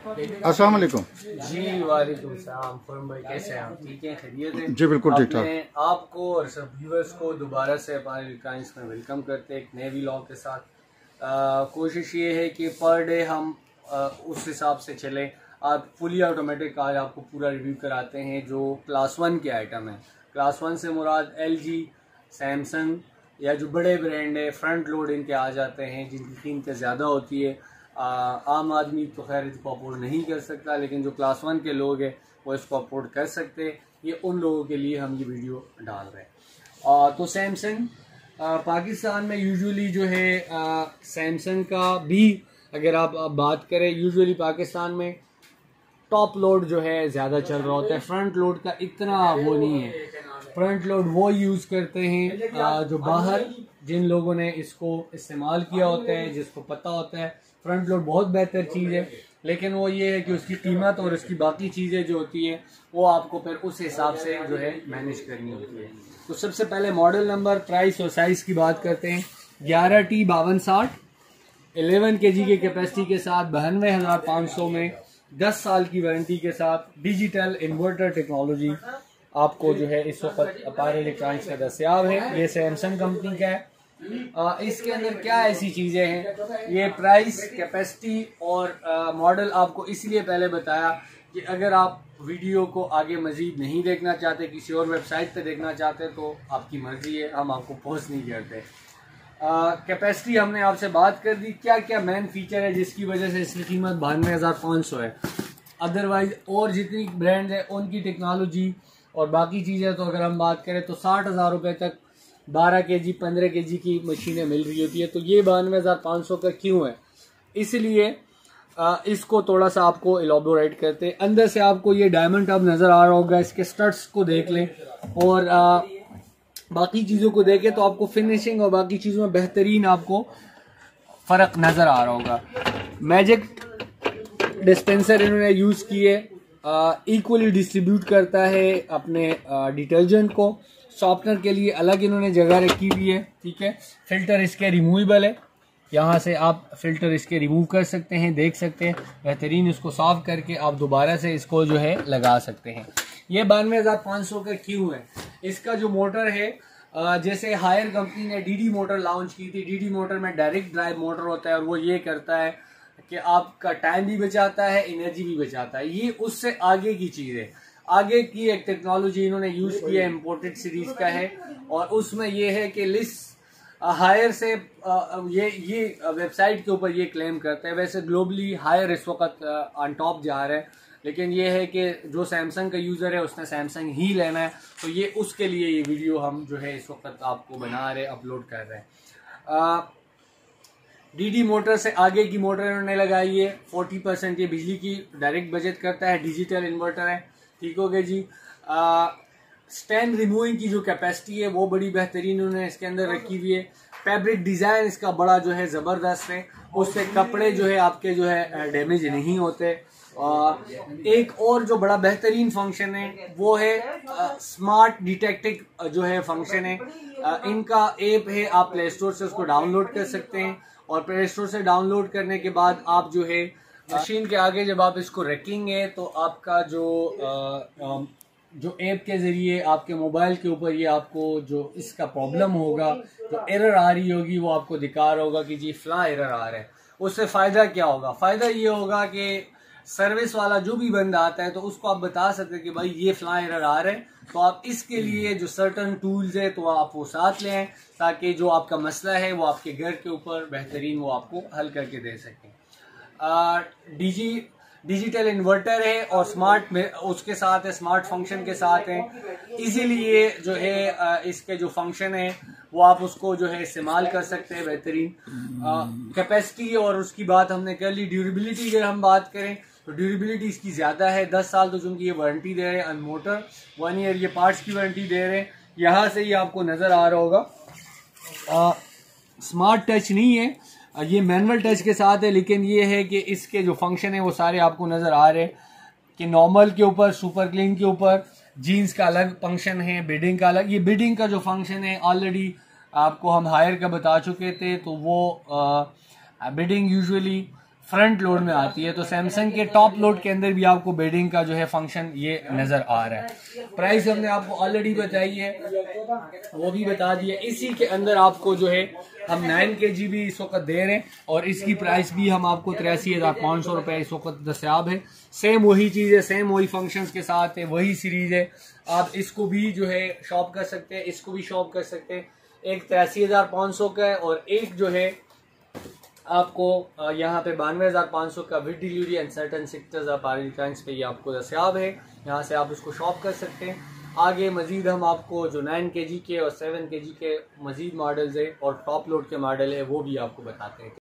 अस्सलाम वालेकुम जी वालेकुम सलाम। फर्म भाई कैसे हैं आप? ठीक है, खैरियत है? जी बिल्कुल ठीक ठाक। आपको और सब व्यूअर्स को दोबारा से हमारे रिकाइंस में वेलकम करते हैं एक नए व्लॉग के साथ। कोशिश ये है कि पर डे हम उस हिसाब से चलें। आप फुली ऑटोमेटिक आज आपको पूरा रिव्यू कराते हैं जो क्लास 1 के आइटम है। क्लास 1 से मुराद LG, सैमसंग या जो बड़े ब्रांड है फ्रंट लोड इनके आ जाते हैं जिनकी कीमतें ज़्यादा होती है। आम आदमी तो खैर इसको अफोर्ड नहीं कर सकता, लेकिन जो क्लास 1 के लोग हैं वो इसको अफोर्ड कर सकते हैं। ये उन लोगों के लिए हम ये वीडियो डाल रहे हैं। तो सैमसंग पाकिस्तान में यूजुअली जो है सैमसंग का भी अगर आप बात करें, यूजुअली पाकिस्तान में टॉप लोड जो है ज़्यादा चल रहा होता है। फ्रंट लोड का इतना वो नहीं है। फ्रंट लोड वो यूज़ करते हैं जो बाहर जिन लोगों ने इसको इस्तेमाल किया होता है, जिसको पता होता है फ्रंट लोड बहुत बेहतर चीज़ है, लेकिन वो ये है कि उसकी कीमत और उसकी बाकी चीज़ें जो होती है वो आपको फिर उस हिसाब से जो है मैनेज करनी होती है। तो सबसे पहले मॉडल नंबर, प्राइस और साइज़ की बात करते हैं। 11T5260 11 kg की कैपेसिटी के साथ 92,500 में 10 साल की वारंटी के साथ डिजिटल इन्वर्टर टेक्नोलॉजी आपको जो है इस वक्त अपार इलेक्ट्रॉनिक्स का दस्तयाब है। ये सैमसंग कंपनी का है। इसके अंदर क्या ऐसी चीज़ें हैं, ये प्राइस, कैपेसिटी और मॉडल आपको इसलिए पहले बताया कि अगर आप वीडियो को आगे मजीद नहीं देखना चाहते, किसी और वेबसाइट पे देखना चाहते तो आपकी मर्जी है, हम आपको पोस्ट नहीं करते। कैपेसिटी हमने आपसे बात कर दी। क्या क्या मेन फीचर है जिसकी वजह से इसकी कीमत 92,500 है। अदरवाइज और जितनी ब्रांड है उनकी टेक्नोलॉजी और बाकी चीज़ें तो अगर हम बात करें तो 60,000 रुपये तक 12 kg 15 kg की मशीनें मिल रही होती है। तो ये 92,500 का क्यों है, इसलिए इसको थोड़ा सा आपको एलॉबोरेट करते हैं। अंदर से आपको ये डायमंड अब नज़र आ रहा होगा, इसके स्टड्स को देख लें और बाकी चीज़ों को देखें तो आपको फिनिशिंग और बाकी चीज़ों में बेहतरीन आपको फ़र्क नज़र आ रहा होगा। मैजिक डिस्पेंसर इन्होंने यूज़ किए, इक्वली डिस्ट्रीब्यूट करता है अपने डिटर्जेंट को। सॉफ्टनर के लिए अलग इन्होंने जगह रखी हुई है, ठीक है। फिल्टर इसके रिमूवेबल है, यहाँ से आप फिल्टर इसके रिमूव कर सकते हैं, देख सकते हैं बेहतरीन। इसको साफ करके आप दोबारा से इसको जो है लगा सकते हैं। ये 92,500 का क्यों है, इसका जो मोटर है जैसे हायर कंपनी ने DD मोटर लॉन्च की थी। DD मोटर में डायरेक्ट ड्राइव मोटर होता है और वो ये करता है कि आपका टाइम भी बचाता है, एनर्जी भी बचाता है। ये उससे आगे की चीज़ है, आगे की एक टेक्नोलॉजी इन्होंने यूज़ किया है, इम्पोर्टेड सीरीज का है। और उसमें ये है कि लिस्ट हायर से ये वेबसाइट के ऊपर ये क्लेम करते हैं। वैसे ग्लोबली हायर इस वक्त ऑन टॉप जा रहा है, लेकिन ये है कि जो सैमसंग का यूज़र है उसने सैमसंग ही लेना है, तो ये उसके लिए ये वीडियो हम जो है इस वक्त आपको बना रहे, अपलोड कर रहे हैं। DD मोटर से आगे की मोटर इन्होंने लगाई है। 40% ये बिजली की डायरेक्ट बचत करता है। डिजिटल इन्वर्टर है, ठीक हो गया जी। स्टैंड रिमूविंग की जो कैपेसिटी है वो बड़ी बेहतरीन उन्होंने इसके अंदर रखी हुई है। फैब्रिक डिज़ाइन इसका बड़ा जो है ज़बरदस्त है, उससे कपड़े जो है आपके जो है डैमेज नहीं होते। एक और जो बड़ा बेहतरीन फंक्शन है वो है स्मार्ट डिटेक्टिव जो है फंक्शन है। इनका ऐप है, आप प्ले स्टोर से उसको डाउनलोड कर सकते हैं और प्ले स्टोर से डाउनलोड करने के बाद आप जो है मशीन के आगे जब आप इसको रखेंगे तो आपका जो ऐप के ज़रिए आपके मोबाइल के ऊपर ये आपको जो इसका प्रॉब्लम होगा, जो एरर आ रही होगी, वो आपको दिखा रहा होगा कि जी फला एरर आ रहा है। उससे फ़ायदा क्या होगा, फ़ायदा ये होगा कि सर्विस वाला जो भी बंदा आता है तो उसको आप बता सकते हैं कि भाई ये फ्लाई एरर आ रहे हैं, तो आप इसके लिए जो सर्टन टूल्स है तो आप वो साथ लें ताकि जो आपका मसला है वो आपके घर के ऊपर बेहतरीन वो आपको हल करके दे सकें। डिजिटल इन्वर्टर है और स्मार्ट में उसके साथ है, स्मार्ट फंक्शन के साथ है। इजीली ये जो है इसके जो फंक्शन है वो आप उसको जो है इस्तेमाल कर सकते हैं बेहतरीन। कैपेसिटी और उसकी बात हमने कर ली। ड्यूरेबिलिटी अगर हम बात करें तो ड्यूरेबिलिटी इसकी ज़्यादा है, 10 साल तो चूँकि ये वारंटी दे रहे हैं। अनमोटर 1 ईयर ये पार्ट्स की वारंटी दे रहे हैं। यहाँ से ही आपको नज़र आ रहा होगा स्मार्ट टच नहीं है, ये मैनुअल टच के साथ है, लेकिन ये है कि इसके जो फंक्शन है वो सारे आपको नज़र आ रहे हैं कि नॉर्मल के ऊपर, सुपर क्लीन के ऊपर, जीन्स का अलग फंक्शन है, बिडिंग का अलग। ये बिडिंग का जो फंक्शन है ऑलरेडी आपको हम हायर का बता चुके थे, तो वो बिडिंग यूजुअली फ्रंट लोड में आती है। तो सैमसंग के टॉप लोड के अंदर भी आपको बेडिंग का जो है फंक्शन ये नज़र आ रहा है। प्राइस हमने आपको ऑलरेडी बताई है, वो भी बता दिया। इसी के अंदर आपको जो है हम 9 kg भी इस वक्त दे रहे हैं और इसकी प्राइस भी हम आपको 83,500 रुपये इस वक्त दस्याब है। सेम वही चीज़ है, सेम वही फंक्शंस के साथ है, वही सीरीज़ है। आप इसको भी जो है शॉप कर सकते हैं, इसको भी शॉप कर सकते हैं। एक 83,500 का है और एक जो है आपको यहाँ पे 92,500 का with delivery and certain sectors of electronics पे ये आपको दस्याब है। यहाँ से आप इसको शॉप कर सकते हैं। आगे मजीद हम आपको जो 9 kg के और 7 kg के मजीद मॉडल्स है और टॉप लोड के मॉडल है वो भी आपको बताते हैं।